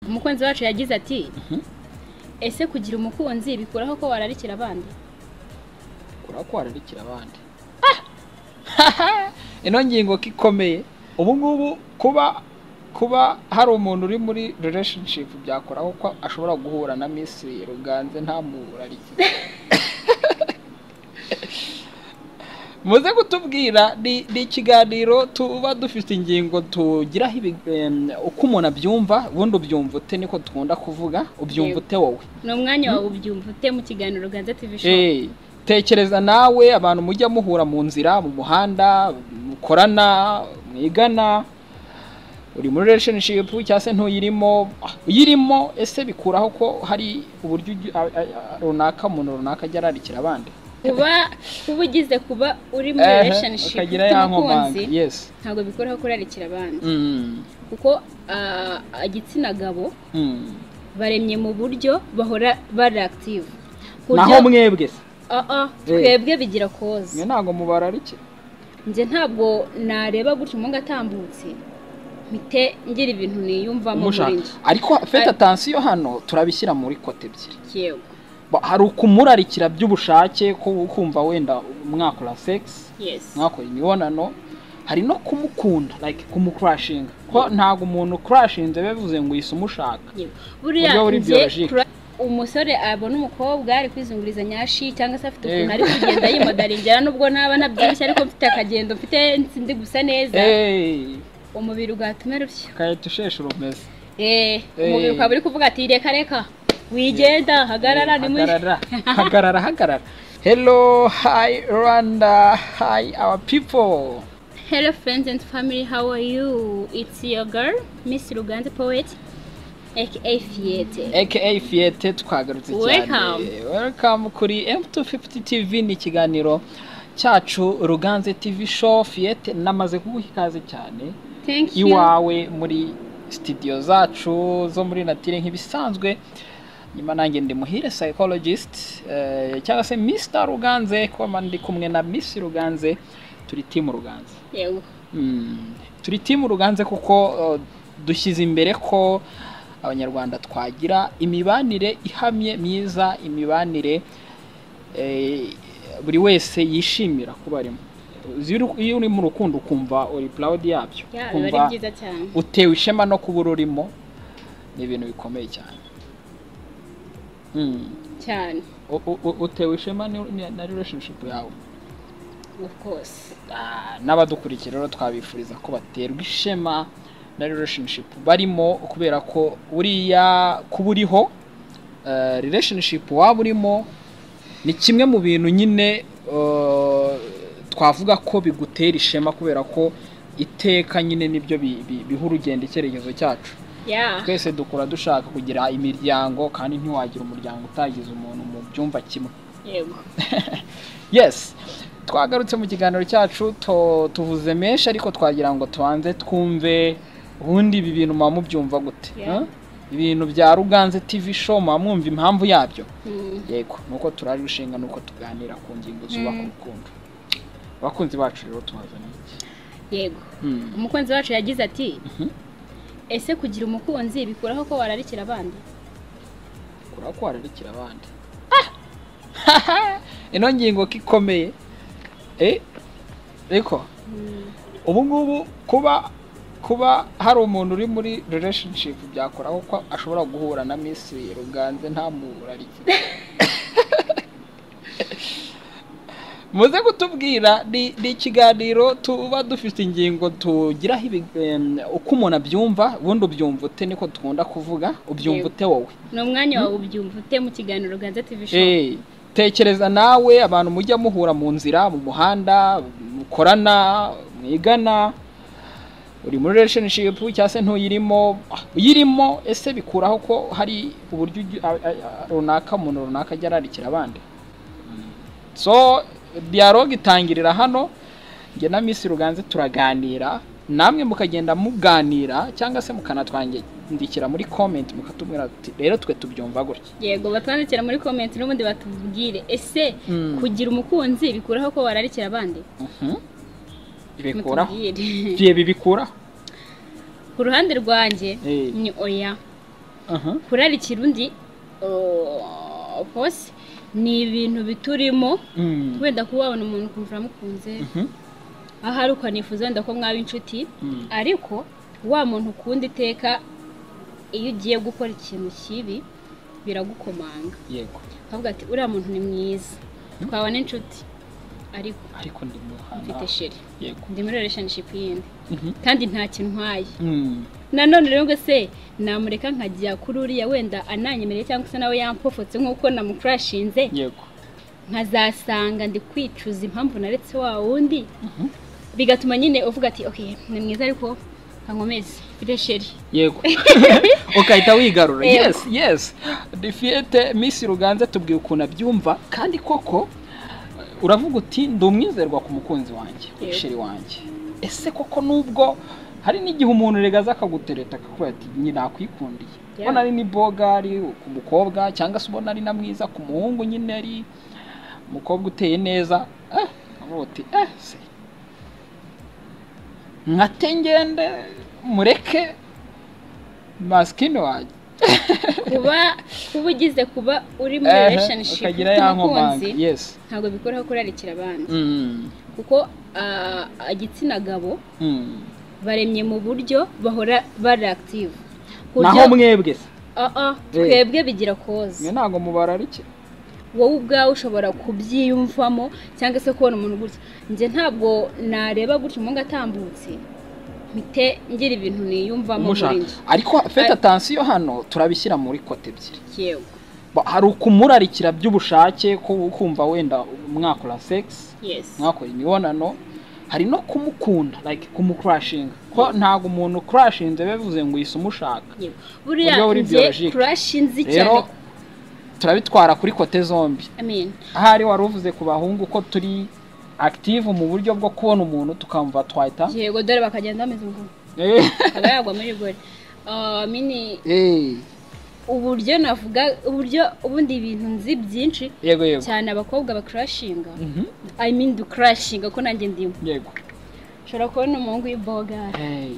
umukunzi wacu yagize ati ese kugira umukunzi bikuraho ko wararikira abandi? Bikuraho ko wararikira abandi. Ino ngingo kikomeye. Ubu ngubu kuba hari umuntu uri muri relationship byakoraho ko ashobora guhura na Miss Ruganze ntamurarikira. Muze kutubwira ni ikiganiro tuba dufite ingingo tugira uko umuntu abyumva, ubundi ubyumva ute niko tukunda kuvuga, ubyumva ute wowe? Ni umwanya wawe ubyumva ute mu kiganiro Ruganze TV show? Tekereza nawe abantu mujya muhura mu nzira, mu muhanda, mukorana, mwigana, uri muri relationship cyangwa se uyirimo, ese bikuraho ko hari uburyo runaka umuntu runaka ajya ararikira abandi? kuba ugize kuba uri muri relationship y'umukunzi ntabwo bikuraho kurarikira abandi, kuko igitsina gabo baremye mu buryo bahora bari active. Naho mwebwe twebwe bigira koze. Mwe ntabwo mubararikira. Nje ntabwo nareba gutyo umunga atambutse mpite ngira ibintu niyumvamo muri nje. Ariko fete attention hano turabishyira muri kote ebyiri. Yego. Hari ukumurarikira by'ubushake ko kumva wenda mwakora sex, mwakora imibonano, hari no kumukunda like kumucrashing. Ko ntago umuntu crashinze bevuze ngo yise umushaka. Buriya umusore abona umukobwa ari kwizunguriza nyashi cyangwa se afite ukuntu ari kugenda yimodaringera nubwo naba nabyibushye ariko mfite akagendo mfite nsindi gusa neza, umubiri ugatumera ufye kayita usheshe urumeze. Umubiri ukaba uri kuvuga ati reka wigenda hagarara ni muri hagarara. Hello, hi Rwanda, hi our people. Hello friends and family, how are you? It's your girl Miss Ruganze Poet aka Fiete twagarutse cyane. Welcome kuri M250 TV, ni ikiganiro cyacu Ruganze TV show. Fiete namaze kuguha ikaze cyane iwawe muri studio zacu zo muri Natire nk'ibisanzwe. Nyuma nanjye ndi Muhire psychologist cyangwa se Mr Ruganze, ko ndi kumwe na Miss Ruganze, turi team Ruganze. Yego. Turi team Ruganze kuko dushyize imbere ko abanyarwanda twagira imibanire ihamye myiza, imibanire buri wese yishimira kuba arimo. Iyo uri mu rukundo ukumva uri proud yabyo, kumva utewe ishema no kuba urimo, ni ibintu bikomeye cyane. Cyane. Utewe ishema na relationship yawe. Of course. N'abadukurikira rero twabifuriza ko baterwa ishema na relationship barimo, kubera ko uriya kuburiho relationship waba urimo ni kimwe mu bintu nyine twavuga ko bigutera ishema, kubera ko iteka nyine nibyo biha urugendo icyerekezo cyacu. Twese dukora dushaka kugira imiryango, kandi ntiwagira umuryango utagize umuntu mu byumva kimwe. Yego. Yes, twagarutse mu kiganiro cyacu tuvuze menshi, ariko twagira ngo tubanze twumve ubundi ibi bintu mwa mubyumva gute. Ibintu bya Ruganze TV show mwa mwumva impamvu yabyo. Yego, nuko turari rushinga nuko tuganira ku ngingo zubaka urukundo. Abakunzi bacu rero tubazana iki? Yego. Umukunzi wacu yagize ati ese kugira umukunzi bikuraho ko wararikira abandi? Bikuraho ko wararikira abandi. Ino ngingo kikomeye. Reko ubu ngubu kuba hari umuntu uri muri relationship byakoraho ko ashobora guhura na Miss Ruganze ntamurarikira. Muze kutubwira ni ikiganiro tuba dufite ingingo tugira uko umuntu abyumva, ubundi ubyumva ute niko tukunda kuvuga, ubyumva ute wowe? Ni umwanya wawe ubyumva ute mu kiganiro Ruganze TV show? Tekereza nawe abantu mujya muhura mu nzira, mu muhanda, mukorana, mwigana, uri muri relationship cyangwa se uyirimo, ese bikuraho ko hari uburyo runaka umuntu runaka ajya ararikira abandi? So dialogue itangirira hano, nge na Miss Ruganze turaganira, namwe mukagenda muganira cyangwa se mukanatwandikira muri comment mukatubwira ati rero twe tubyumva gutya. Yego, batwandikira muri comment n'ubundi batubwire ese kugira umukunzi bikuraho ko wararikira abandi? Bikuraho. Bikuraho. Ku ruhande rwanjye ni oya. kurarikira undi hose ni ibintu biturimo wenda kuba wabona umuntu ukumva uramukunze ahari ukanifuza wenda ko mwaba inshuti ariko wa muntu ukunda iteka iyo ugiye gukora ikintu kibi biragukomanga yego ukavuga ati uriya muntu ni mwiza twabona inshuti ariko ndi mfite sheri yego ndi muri relationship yindi kandi nta kintu ntwaye nanone rero ngo se namureka nkajya kuri uriya wenda ananyemereye cyangwa se nawe yampofotse nk'uko namucrashinze yego nkazasanga ndi kwicuza impamvu naretse wa wundi bigatuma nyine uvuga ati okay ni mwiza ariko kankomeze mfite sheri yego ukahita wigarura yes Difiete Miss Ruganze tubwiye ukuntu abyumva kandi koko uravuga uti ndi umwizerwa ku mukunzi wanjye sheri wanjye ese koko nubwo hari n'igihe umuntu regaza akagutereta akakuba ati nyine nakwikundiye ubona ari ni bogari ku mukobwa cyangwa se ubona ari na mwiza ku muhungu nyine ari umukobwa uteye neza uti se nkatengende mureke maskini wanjye kuba ugize kuba uri muri relationship n'umukunzi yes ntabwo bikora kurarikira abandi kuko igitsina gabo baremye mu buryo bahora bari active naho mwebwe twebwe bigira koze ntabwo mubararikira wowe ubwawe ushobora kubyiyumvamo cyangwa se kubona umuntu gutya njye ntabwo nareba gutya umuntu atambutse mpite ngira ibintu niyumvamo muri njye ariko fete attention hano turabishyira muri kote ebyiri yego hari ukumurarikira by'ubushake kumva wenda mwakora sex mwakora imibonano hari no kumukunda like kumucrashinga ko ntago umuntu crashinze bivuze ngo yise umushaka buriya njye crashinze cyane turabitwara kuri kote zombi amen ahari wari uvuze ku bahungu ko turi active mu buryo bwo kubona umuntu tukamva twahita yego dore bakagenda bameze ngo agayagwa muri gore mini uburyo navuga uburyo ubundi ibintu nzi byinshi yego cyane abakobwa bakrashinga I mean do crashing ko nanjye ndimo yego shora kubona umuhungu y'ibogara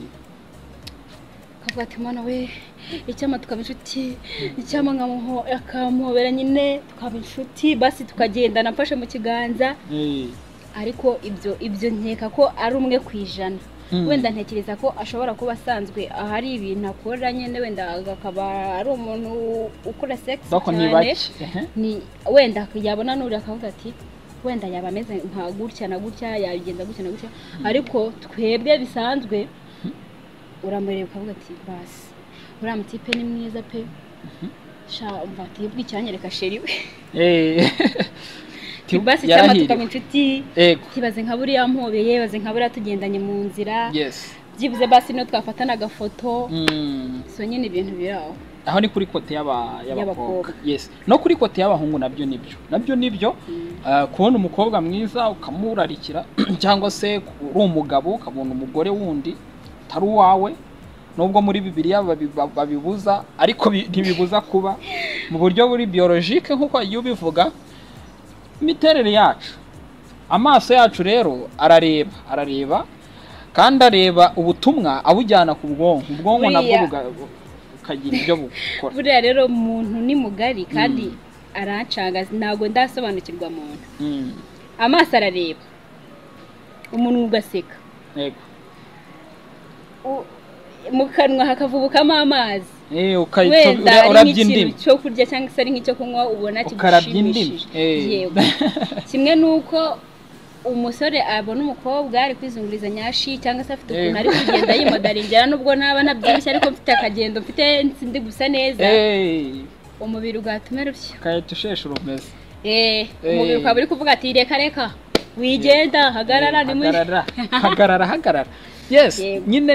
kavuga ati mwana we icyama tukaba inshuti icyama nkamuho akamuhobera nyine tukaba inshuti basi tukagenda nafashe mu kiganza ariko ibyo nkeka ko ari umwe kwijana wenda ntekereza ko ashobora kuba asanzwe ahari ibintu akora nyine wenda akaba ari umuntu ukora sex cyane ni wenda yabona nuri akavuga ati wenda yaba ameze nka gutya na gutya yagenda gutya na gutya ariko twebwe bisanzwe uramureba ukavuga ati basi uriya mutipe ni mwiza pe sha umva ati yibwe icyanyereka sheri we basi cyama tukaba inshuti kibaze nka buriya mpobeye baze nka buriya tugendanye mu nzira byibuze basi no twafatana agafoto so nyine ibintu biraho aho ni kuri kote y'abakobwa yes no kuri kote y'abahungu nabyo nibyo kubona umukobwa mwiza ukamurarikira cyangwa se uri umugabo ukabona umugore wundi tari uwawe nubwo muri Bibiliya babibuza ariko ntibibuza kuba mu buryo buri biologique nkuko yubivuga imiterere yacu amaso yacu rero arareba kandi areba ubutumwa abujyana ku ubwonko nabwo bukagira ibyo bukora buriya rero umuntu ni mugari kandi arancanga ntago ndasobanukirwa muntu amaso arareba umuntu ugaseka yego mu kanwa hakavubukamo amazi ukayita urabya indimi cyo kurya cyangwa se ari nk'icyo kunywa ubona kigushimishije yego kimwe nuko umusore abona umukobwa ari kwizunguriza nyashi cyangwa se afite ukuntu ari kugenda yimodaringera nubwo ntaba nabyibushye ariko mfite akagendo mfite ndi gusa neza umubiri ugatuma rushya kayita usheshe urumeze umubiri ukaba uri kuvuga ati reka wigenda hagarara ni muri hagarara yes nyine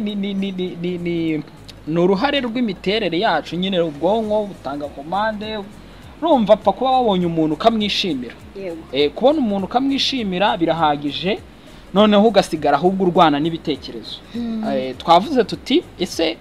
ni uruhare rw'imiterere yacu nyine ubwonko butanga komande urumva apfa kuba wabonye umuntu ukamwishimira kubona umuntu ukamwishimira birahagije noneho ugasigara ahubwo urwana n'ibitekerezo twavuze tuti ese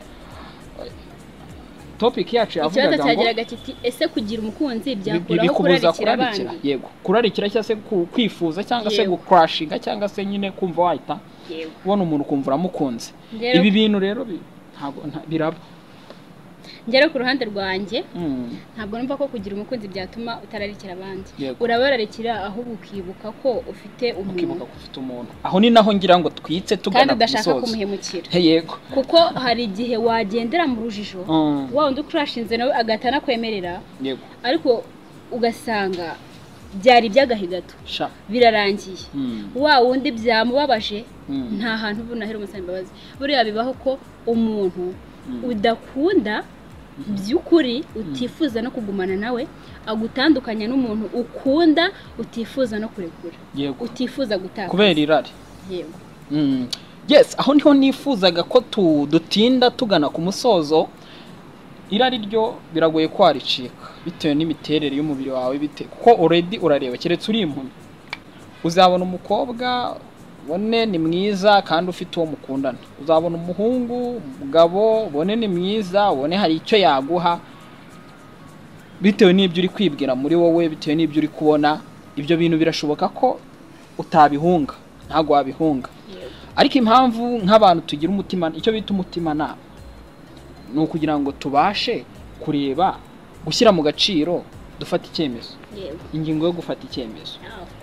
topic yacu yavugaga ngo cyagiraga kiti ese kugira umukunzi byakuraho kurarikira abandi yego kurarikira cyangwa se kwifuza cyangwa se gucrashinga cyangwa se nyine kumva wahita ubona umuntu kumva uramukunze ibi bintu rero ntabwo biraba ngera ku ruhande rwanjye ntabwo numva ko kugira umukunzi byatuma utararikira abandi urabararikira ahubwo ukibuka ko ufite umuntu aho ni naho ngira ngo twitse tugana ku musozo kandi udashaka kumuhemukira yego kuko hari igihe wagendera mu rujijo wa undi ukurashinze nawe agatana kwemerera yego ariko ugasanga byari iby'agahe gato birarangiye wa wundi byamubabaje nta hantu ubunahera umusaba imbabazi buriya bibaho ko umuntu udakunda by'ukuri utifuza no kugumana nawe agutandukanya n'umuntu ukunda utifuza no kurekura utifuza gutaka kubera irari yego yes aho niho nifuzaga ko dutinda tugana ku musozo irari ryo biragoye kwaricika bitewe n'imiterere y'umubiri wawe bite kuko already urareba keretse uri impumyi uzabona umukobwa ubone ni mwiza kandi ufite uwo mukundana uzabona umuhungu umugabo ubone ni mwiza ubone hari icyo yaguha bitewe n'ibyo uri kwibwira muri wowe bitewe n'ibyo uri kubona ibyo bintu birashoboka ko utabihunga ntago wabihunga ariko impamvu nk'abantu tugira umutima icyo bita umutima nama ni ukugira ngo tubashe kureba gushyira mu gaciro dufata icyemezo ingingo yo gufata icyemezo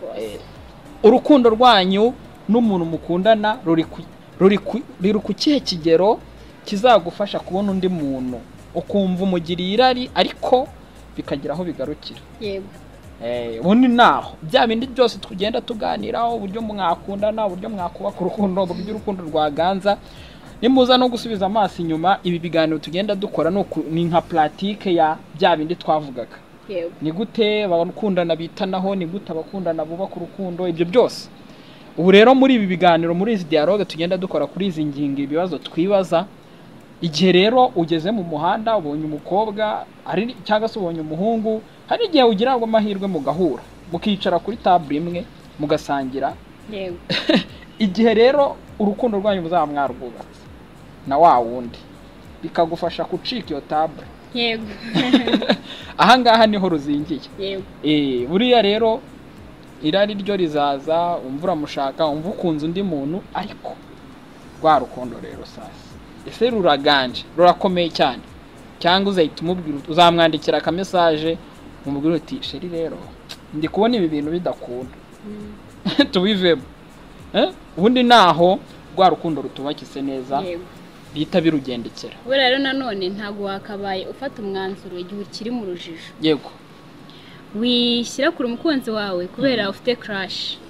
urukundo rwanyu n'umuntu mukundana ruri ku kihe kigero kizagufasha kubona undi muntu ukumva umugiriye irari ariko bikagira aho bigarukira yego ubundi naho bya bindi byose tugenda tuganiraho uburyo mwakundana uburyo mwakubaka urukundo uburyo urukundo rwaganza nimuza no gusubiza amaso inyuma ibi biganiro tugenda dukora ni nka pratique ya bya bindi twavugaga ni gute abakundana bitanaho ni gute abakundana bubaka urukundo ibyo byose ubu rero muri ibi biganiro muri izi dialogue tugenda dukora kuri izi ngingo ibibazo twibaza igihe rero ugeze mu muhanda ubonye umukobwa ari cyangwa se ubonye umuhungu hari igihe ugira ngo amahirwe mugahura mukicara kuri table imwe mugasangira igihe rero urukundo rwanyu muzaba mwarwubatse na wa wundi bikagufasha gucika iyo table yego aha ngaha niho ruzingiye yego buriya rero irari ryo rizaza umvura mushaka umva ukunze undi muntu ariko rwa rukundo rero sasa ese ruraganje rurakomeye cyane cyangwa uzahita umubwira uzamwandikira aka message umubwira uti sheri rero ndi kubona ibi bintu bidakunda tubivemo ubundi naho rwa rukundo rutubakise neza bita birugendekera rero nanone ntago wakabaye ufata umwanzuro igihe ukiri mu rujijo yego wishyira kuri umukunzi wawe kubera ufite crush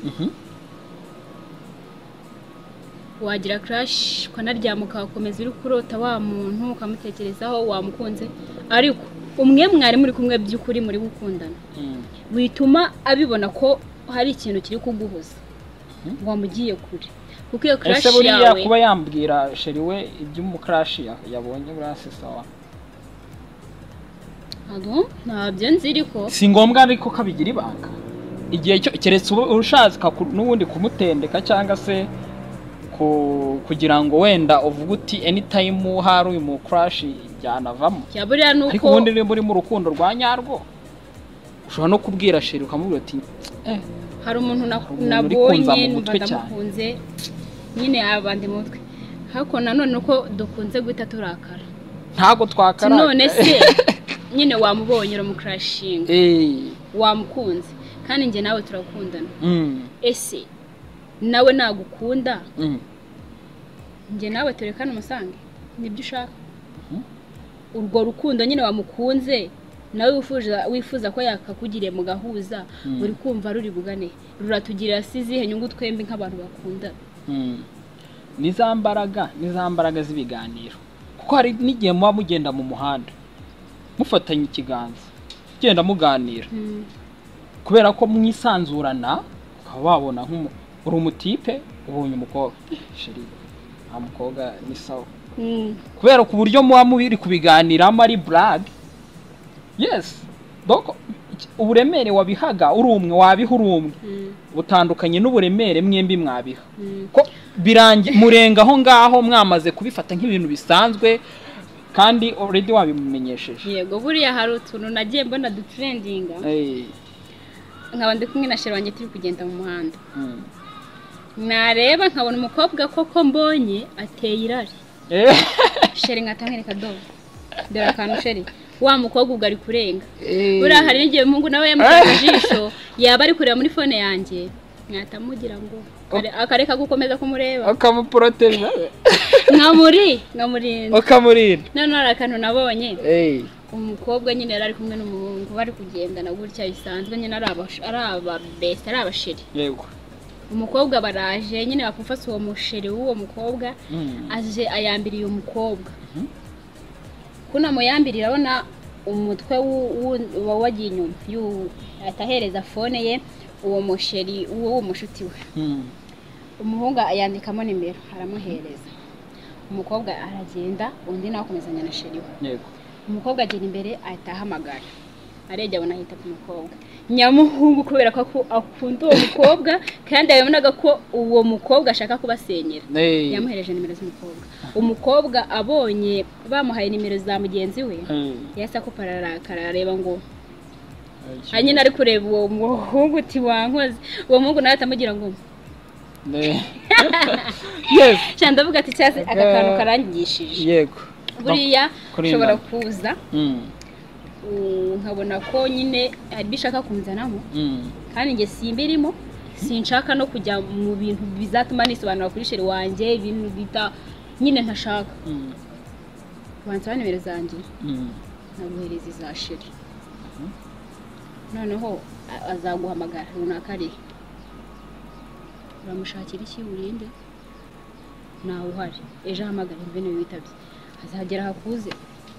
wagira crush ukanaryama ukakomeza uri kurota wa muntu ukamutekerezaho wamukunze ariko umwe mwari muri kumwe by'ukuri muri gukundana bituma abibona ko hari ikintu kiri kuguhuza wamugiye kure kuko iyo crush yawe buriya kuba yambwira sheri we iby'umukrush yabonye burase sawa ntabyo nzi ariko si ngombwa ariko kabigira ibanga igihe cyo keretse urushaza n'ubundi kumutendeka cyangwa se kugira ngo wenda uvuga uti anytime hari uyu mu crush byanavamo buriya nuko ariko ubundi ni muri mu rukundo rwa nyarwo ushobora no kubwira sheri ukamubwira uti hari umuntu nabonye ndamukunze nyine abandi mutwe hako nanone uko dukunze guhita turakara ntago twakara none se nyine wamubonye ro mu crashing wamukunze kandi nge nawe turakundana ese nawe nagukunda nge nawe turekana umusange nibyo ushaka urwo rukundo nyine wamukunze nawe wifuza ko yakakugiriye mu gahuza uri kumva ruri bugane ruratugirira sizihe nyungu twembi nk'abantu bakundana nizambaraga z'ibiganiro kuko hari n'igihe muba mugenda mu muhanda mufatanye ikiganza genda muganira kubera ko mwisanzurana ukaba wabona uri umutipe ubonye umukobwa sheri nta mukobwa ni sawa kubera ku buryo muba mubiri kubiganiramo ari brag yes donc uburemere wabihaga uri umwe wabiha uri umwe butandukanye n'uburemere mwembi mwabiha ko murenga aho ngaho mwamaze kubifata nk'ibintu bisanzwe kandi already wabimumenyesheje yego buriya hari utuntu nagiye mbona dutrendinga nkaba ndi kumwe na sheri wanjye turi kugenda mu muhanda nareba nkabona umukobwa koko mbonye ateye irari sheri nkatamwereka dobo dore akantu sheri wa mukobwa ubwo ari kurenga buriya hari n'igihe umuhungu nawe yamuteye ijisho yaba ari kureba muri fone yanjye mwatamugira ngo akareka gukomeza kumureba akamuproteja nkamurinda ukamurinda none hari akantu nabonye umukobwa nyine yari ari kumwe n'umuhungu bari kugendana gutya bisanzwe nyine ari ababesi ari abasheri yego umukobwa baraje nyine bapfufase uwo musheri w'uwo mukobwa aje ayambiriye umukobwa kuna muyambirira abona umutwe wagiye inyuma atahereza fone ye uwo musheri uwo mushuti we umuhungu ayandikamo nimero aramuhereza umukobwa aragenda undi nawe akomezanya na sheri we yego umukobwa agenda imbere ahita ahamagara arebye abona ahita ku mukobwa nyamuhungu kubera ko akunda uwo mukobwa kandi yabonaga ko uwo mukobwa ashaka kubasenyera yamuhereje nimero z'umukobwa umukobwa abonye bamuhaye nimero za mugenzi we yasa ko pararakara areba ngo anyine ari kureba uwo muhungu uti wankoze uwo muhungu nawe atamugira ngo yes cyane ndavuga ati cyase aka kantu karangishije yego buriya ushobora kuza nkabona ko nyine ari bishaka kunzanamo kandi nge simbirimo sinshaka no kujya mu bintu bizatuma nisobanura kuri sheri wanjye ibintu bita nyine ntashaka wansaba nimero zanjye naguhereza za sheri noneho azaguhamagara runaka ari uramushakira iki urinde nawe uhari ejo ahamagara imvene witabye azagera hakuze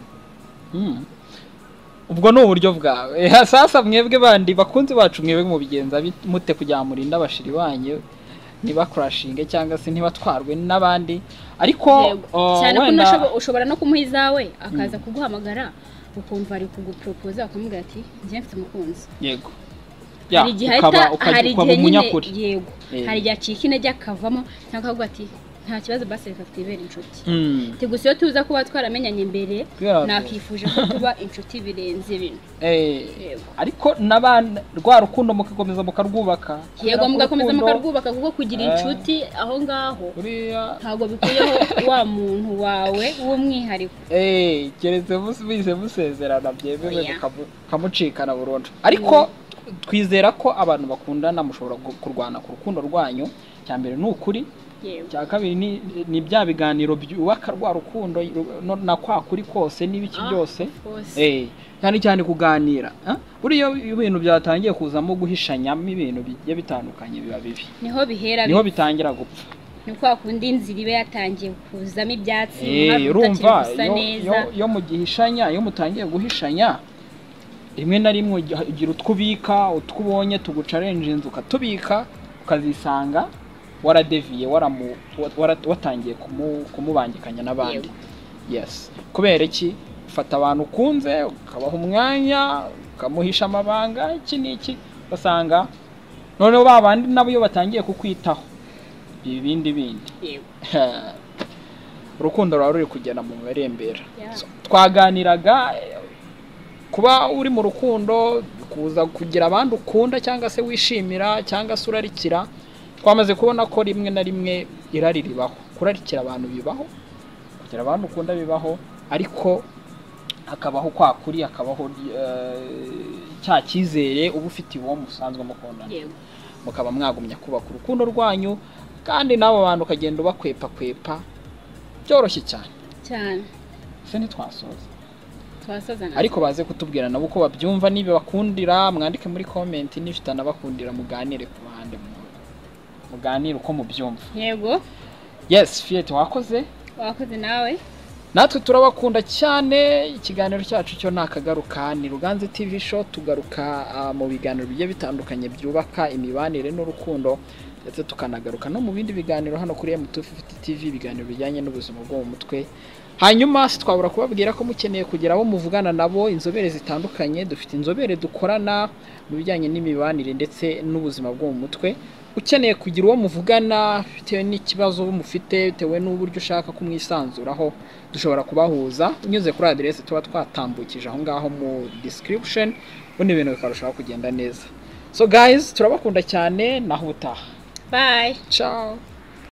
ubwo ni uburyo bwawe sasa mwebwe bandi bakunzi bacu mwebwe mu bigenza mute kugira murinda abashiri banyu ntibakurashinge cyangwa se ntibatwarwe n'abandi ariko cyane ko ushobora no kumuha izawe akaza kuguhamagara ukumva ari kugupropoza akamubwira ati njye mfite umukunzi yego hari igihe nyine yego hari igihe acika intege akavamo cyangwa akavuga ati nta kibazo basi reka twibere inshuti gusa iyo tuza kuba twaramenyanye mbere nakifuje ko tuba inshuti birenze bino ariko rwa rukundo mukakomeza mukarwubaka yego mugakomeza mukarwubaka kuko kugira inshuti aho ngaho ntabwo bikuyeho wa muntu wawe w'umwihariko keretse bize musezerana byemewe mukamucikana burundu ariko twizera ko abantu bakundana mushobora kurwana ku rukundo rwanyu cya mbere ni ukuri cya kabiri ni bya biganiro byubaka rwa rukundo na kwa kuri kose n'ibiki byose cyane cyane kuganira buriya ibintu byatangiye kuzamo guhishanyamo ibintu bigiye bitandukanye biba bibi niho bitangira gupfa ni kwa kundi inzira ibe yatangiye kuzamo ibyatsi urumva yo mu gihishanya iyo mutangiye guhishanya rimwe na rimwe ugira utwubika utwubonye tugucarenje inzu ukatubika ukazisanga waradeviye watangiye kumubangikanya n'abandi yes kubera iki ufata abantu ukunze ukabaha umwanya ukamuhisha amabanga iki n'iki basanga noneho babandi nabo iyo batangiye kukwitaho ibindi urukundo rwa ruri kugenda mu marembera twaganiraga kuba uri mu rukundo kuza kugira abandi ukunda cyangwa se wishimira cyangwa se urarikira twamaze kubona ko rimwe na rimwe irari ribaho kurarikira abantu bibaho kugira abantu ukunda bibaho ariko hakabaho kwa kuri hakabaho cya cyizere uba ufite uwo musanzwe mukundana mukaba mwagumya kubaka urukundo rwanyu kandi n'abo bantu ukagenda ubakwepa byoroshye cyane se ntitwasoza ariko baze kutubwira nabo uko babyumva niba bakundira mwandike muri comment nifite anabakundira muganire ku ruhande muganire uko mubyumva yego yes Fiat wakoze nawe natwe turabakunda cyane ikiganiro cyacu cyo nakagaruka ni Ruganze TV show tugaruka mu biganiro bigiye bitandukanye byubaka imibanire n'urukundo ndetse tukanagaruka no mu bindi biganiro hano kuri M250 TV ibiganiro bijyanye n'ubuzima bwo mu mutwe hanyuma twabura kubabwira ko mukeneye kugira abo muvugana nabo inzobere zitandukanye dufite inzobere dukorana mu bijyanye n'imibanire ndetse n'ubuzima bwo mu mutwe ukeneye kugira uwo muvugana bitewe n'ikibazo mufite bitewe n'uburyo ushaka kumwisanzuraho dushobora kubahuza unyuze kuri adresse tuba twatambukije aho ngaho mu description ubundi ibintu bikarushaho kugenda neza so guys turabakunda cyane naho utaha bye ciao